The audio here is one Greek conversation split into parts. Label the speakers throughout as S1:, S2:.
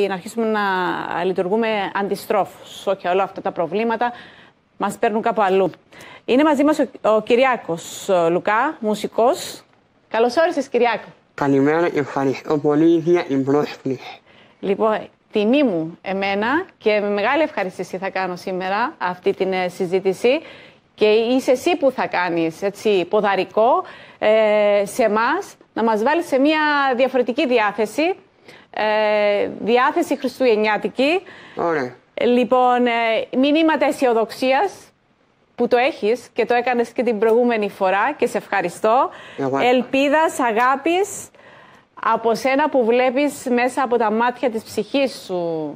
S1: να αρχίσουμε να λειτουργούμε αντιστρόφως. Όχι, όλα αυτά τα προβλήματα μας παίρνουν κάπου αλλού. Είναι μαζί μας ο Κυριάκος Λουκά, μουσικός. Καλώς όρισες, Κυριάκο.
S2: Καλημέρα και ευχαριστώ πολύ για την πρόσκληση.
S1: Λοιπόν, τιμή μου εμένα και με μεγάλη ευχαριστήση θα κάνω σήμερα αυτή την συζήτηση και είσαι εσύ που θα κάνεις έτσι, ποδαρικό σε εμάς να μας βάλεις σε μια διαφορετική διάθεση, διάθεση χριστουγεννιάτικη.
S2: Ωραία.
S1: Λοιπόν, μηνύματα αισιοδοξίας που το έχεις και το έκανες και την προηγούμενη φορά και σε ευχαριστώ. Ελπίδας, αγάπης από σένα που βλέπεις μέσα από τα μάτια της ψυχής σου.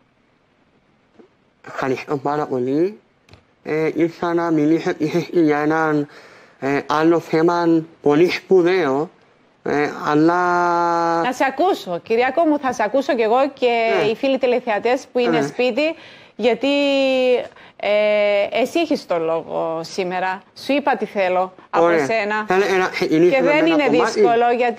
S2: Ευχαριστώ πάρα πολύ. Ήρθα να μιλήσω για έναν άλλο θέμα πολύ σπουδαίο, αλλά...
S1: Να σε ακούσω, Κυριάκο μου, θα σε ακούσω κι εγώ και οι φίλοι τηλεθεατές που είναι σπίτι, γιατί εσύ έχεις το λόγο σήμερα. Σου είπα τι θέλω από εσένα και δεν είναι δύσκολο, γιατί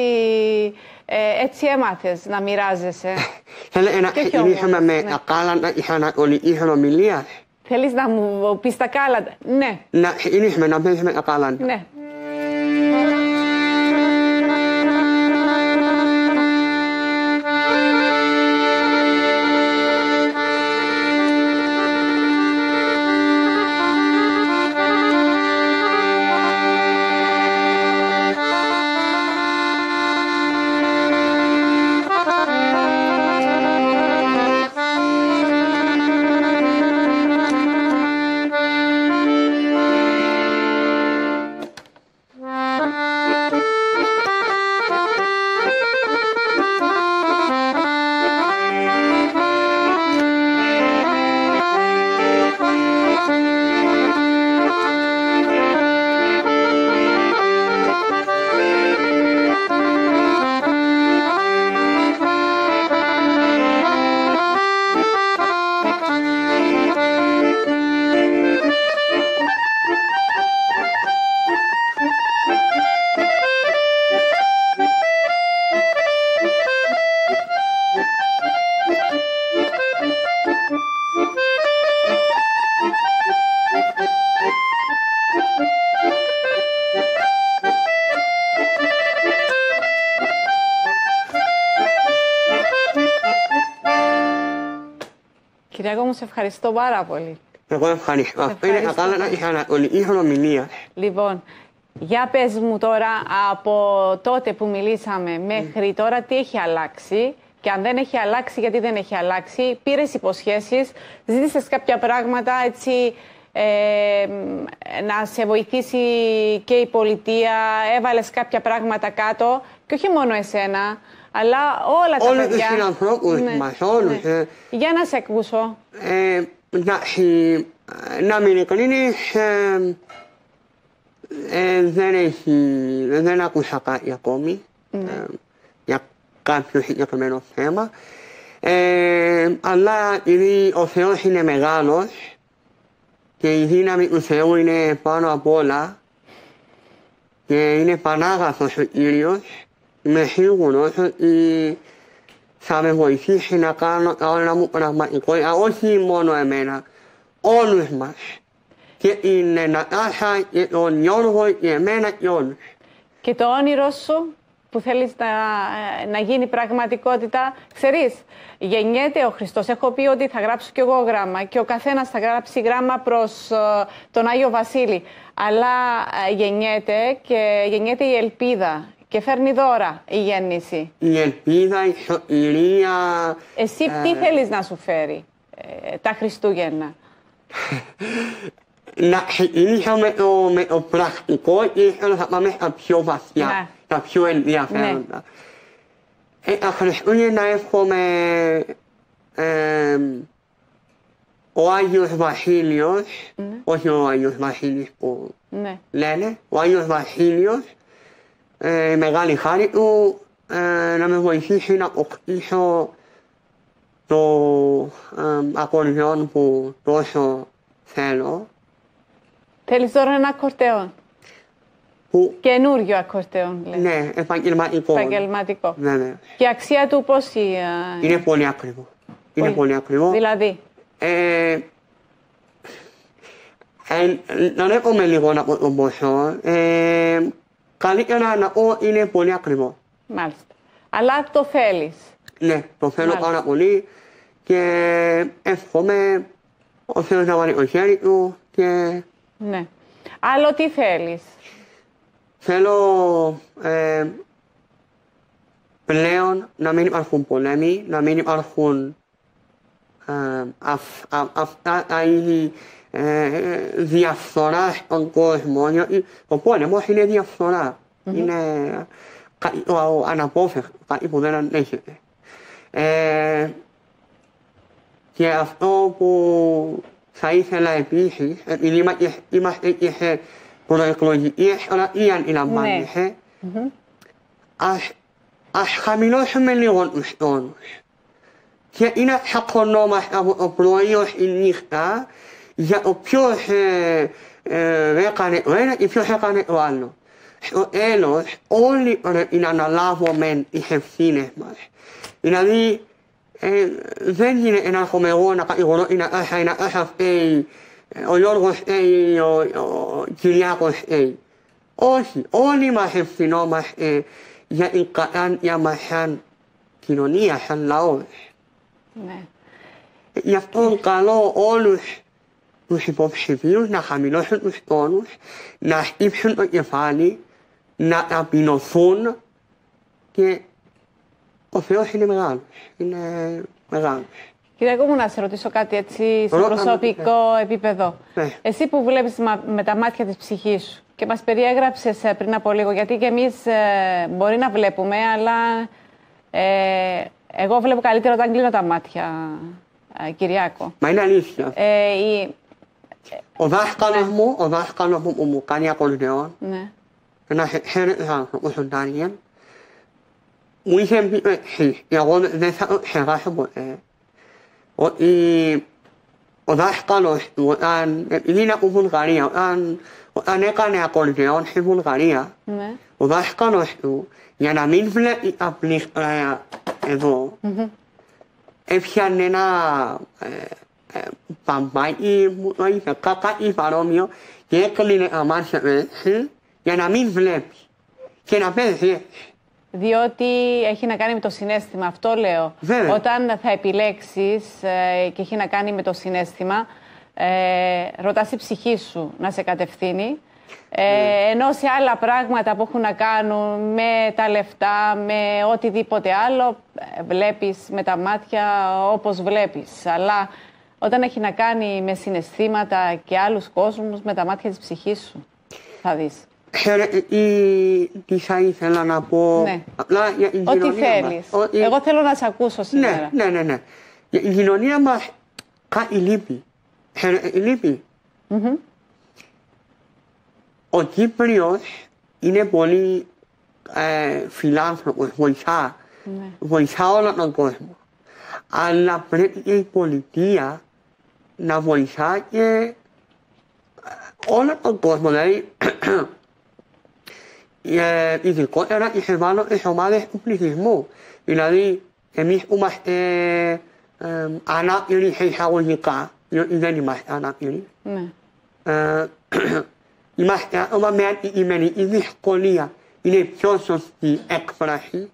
S1: έτσι έμαθες να μοιράζεσαι.
S2: Θέλω να ξεκινήσουμε με τα κάλαντα της ανατολικής ομιλίας.
S1: Θέλεις να μου πεις τα κάλαντα? Ναι.
S2: Να ξεκινήσουμε να παίζουμε τα κάλαντα.
S1: Ναι. Κυριάκο μου, σε ευχαριστώ πάρα πολύ.
S2: Εγώ ευχαριστώ. Αυτό είναι τα κάλαντα της ανατολικής ομιλίας.
S1: Λοιπόν, για πες μου τώρα από τότε που μιλήσαμε μέχρι τώρα τι έχει αλλάξει και αν δεν έχει αλλάξει, γιατί δεν έχει αλλάξει. Πήρες υποσχέσεις, ζήτησες κάποια πράγματα έτσι να σε βοηθήσει και η πολιτεία, έβαλες κάποια πράγματα κάτω και όχι μόνο εσένα, αλλά όλα τα παιδιά.
S2: Όλους τους συνανθρώπους μας, όλους.
S1: Για να σε ακούσω.
S2: Να μην ειλικρινής, δεν άκουσα κάτι ακόμη για κάποιο συγκεκριμένο θέμα. Αλλά επειδή ο Θεός είναι μεγάλος και η δύναμη του Θεού είναι πάνω απ' όλα και είναι πανάγαθος ο Κύριος, είμαι σίγουρος ότι θα με βοηθήσει να κάνω τα όλα μου πραγματικότητα, όχι μόνο εμένα, όλους μας. Και την Νατάσα και τον Γιώργο και εμένα και όλους.
S1: Και το όνειρο σου που θέλεις να γίνει πραγματικότητα, ξέρεις, γεννιέται ο Χριστός. Έχω πει ότι θα γράψω κι εγώ γράμμα και ο καθένας θα γράψει γράμμα προς τον Άγιο Βασίλη. Αλλά γεννιέται η ελπίδα. Και φέρνει δώρα η γέννηση.
S2: Η ελπίδα, η σωτηρία...
S1: Εσύ τι θέλεις να σου φέρει τα Χριστούγεννα?
S2: Να ξεκινήσω με το πρακτικό και θα πάμε στα πιο βαθιά, τα πιο ενδιαφέροντα. Τα Χριστούγεννα εύχομαι ο Άγιος Βασίλειος, όχι ο Άγιος Βασίλης που λένε, ο Άγιος Βασίλειος, μεγάλη χάρη του, να με βοηθήσει να αποκτήσω το ακορδιόν που τόσο θέλω.
S1: Θέλεις τώρα ένα ακορντεόν? Καινούριο ακορντεόν, λέτε.
S2: Ναι, επαγγελματικό.
S1: Επαγγελματικό.
S2: Βέβαια.
S1: Και η αξία του πόση?
S2: Είναι πολύ ακριβό. Είναι πολύ ακριβό.
S1: Δηλαδή.
S2: Να λέγουμε λίγο από τον ποσό. Καλύτερα να πω είναι πολύ ακριβό.
S1: Μάλιστα. Αλλά το θέλεις.
S2: Ναι, το θέλω πάρα πολύ και εύχομαι ο Θεός να βάλει το χέρι του και...
S1: Ναι. Άλλο τι θέλεις?
S2: Θέλω πλέον να μην υπάρχουν πολέμοι, να μην υπάρχουν αυτά τα είδη διαφθορά στον κόσμο. Ο πόλεμος είναι διαφθορά. Είναι κάτι το αναπόφευκτο, κάτι που δεν ανέχεται. Και αυτό που θα ήθελα επίσης, επειδή είμαστε και σε προεκλογική εκστρατεία, αντιλαμβάνεσαι, ας χαμηλώσουμε λίγο τους τόνους. Και είναι τσακωνόμαστε από το πρωί ως η νύχτα για το ποιος έκανε το ένα και ποιος έκανε το άλλο. Στο τέλος, όλοι πρέπει να αναλάβουμε τις ευθύνες μας. Δηλαδή, δεν γίνεται να έχουμε εγώ να κατηγορώ την Νατάσα φταίει, ο Γιώργος φταίει, ο Κυριάκος φταίει. Όχι, όλοι μας ευθυνόμαστε για την κατάντια μας σαν κοινωνία, σαν λαό.
S1: Ναι.
S2: Γι' αυτό καλώ όλους τους υποψηφίους να χαμηλώσουν τους τόνους, να στύψουν το κεφάλι, να ταπεινωθούν και ο Θεός είναι μεγάλος. Είναι μεγάλος.
S1: Κυριάκο μου, να σε ρωτήσω κάτι έτσι στο προσωπικό επίπεδο.
S2: Ναι.
S1: Εσύ που βλέπεις με τα μάτια της ψυχής σου και μας περιέγραψες πριν από λίγο, γιατί και εμείς μπορεί να βλέπουμε, αλλά εγώ βλέπω καλύτερα όταν κλείνω τα μάτια, Κυριάκο.
S2: Μα είναι αλήθεια. Ο δάσκαλος μου που μου κάνει ακορντεόν, ένας εξαίρετος άνθρωπος, ο Ντάνιελ, μου είχε πει έτσι, και εγώ δεν θα το ξεχάσω ποτέ, ότι ο δάσκαλος του, επειδή είναι από Βουλγαρία, όταν έκανε ακορντεόν στη Βουλγαρία, ο δάσκαλος του, για να μην βλέπει τα πλήκτρα εδώ, έφτιανε ένα παμπάκι, κάτι παρόμοιο, και έκλεινε τα μάτια έτσι, για να μην βλέπει και να παίζει έτσι.
S1: Διότι έχει να κάνει με το συναίσθημα, αυτό λέω.
S2: Βέβαια.
S1: Όταν θα επιλέξεις και έχει να κάνει με το συναίσθημα, ρωτάς η ψυχή σου να σε κατευθύνει, ενώ σε άλλα πράγματα που έχουν να κάνουν με τα λεφτά, με οτιδήποτε άλλο, βλέπεις με τα μάτια όπως βλέπεις. Αλλά όταν έχει να κάνει με συναισθήματα και άλλους κόσμους, με τα μάτια της ψυχής σου θα δεις.
S2: Τι θα ήθελα να πω.
S1: Ναι.
S2: Απλά για την
S1: ό,τι θέλεις. Εγώ θέλω να σε ακούσω σήμερα.
S2: Ναι. Για την κοινωνία μας κάτι λείπει. Λείπει. Ο Κύπριος είναι πολύ φιλάνθρωπος, βοηθά όλο τον κόσμο. Αλλά πρέπει και η πολιτεία να βοηθά και όλο τον κόσμο. Δηλαδή, ειδικότερα τις ευάλωτες ομάδες του πληθυσμού. Δηλαδή, εμείς που είμαστε ανάπηροι σε εισαγωγικά, διότι δεν είμαστε ανάπηροι, είμαστε άτομα με αντικειμενική δυσκολία. Είναι η πιο σωστή έκφραση.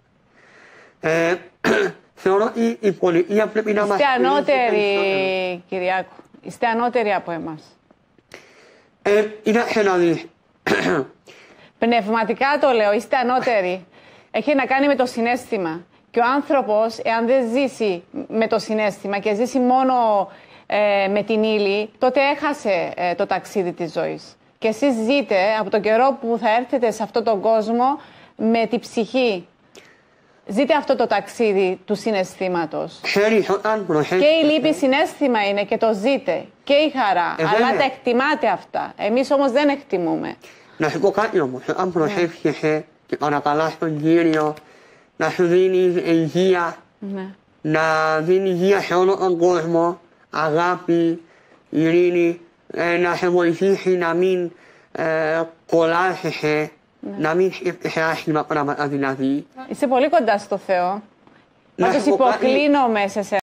S2: Θεωρώ ότι η πολιτεία πρέπει να μας...
S1: Είστε ανώτεροι, Κυριάκο. Είστε ανώτεροι από εμάς.
S2: Κοίταξε να δεις.
S1: Πνευματικά το λέω, είστε ανώτεροι. Έχει να κάνει με το συναίσθημα. Και ο άνθρωπος, εάν δεν ζήσει με το συναίσθημα και ζήσει μόνο με την ύλη, τότε έχασε το ταξίδι της ζωής. Και εσείς ζείτε από τον καιρό που θα έρθετε σε αυτόν τον κόσμο με την ψυχή. Ζείτε αυτό το ταξίδι του συναισθήματος. Και η λύπη συναίσθημα είναι και το ζείτε. Και η χαρά. Αλλά τα εκτιμάτε αυτά. Εμείς όμως δεν εκτιμούμε.
S2: Να σου πω κάτι όμως. Αν προσεύχεσαι και παρακαλάς τον Κύριο να σου δίνει υγεία, να δίνει υγεία σε όλο τον κόσμο, αγάπη, ειρήνη, να σε βοηθήσει να μην κολλάσαι να μην σκέφτεσαι άσχημα πράγματα δηλαδή.
S1: Είσαι πολύ κοντά στο Θεό.
S2: Να
S1: Πάντως
S2: σου πω κάτι.
S1: υποκλίνομαι σε σένα.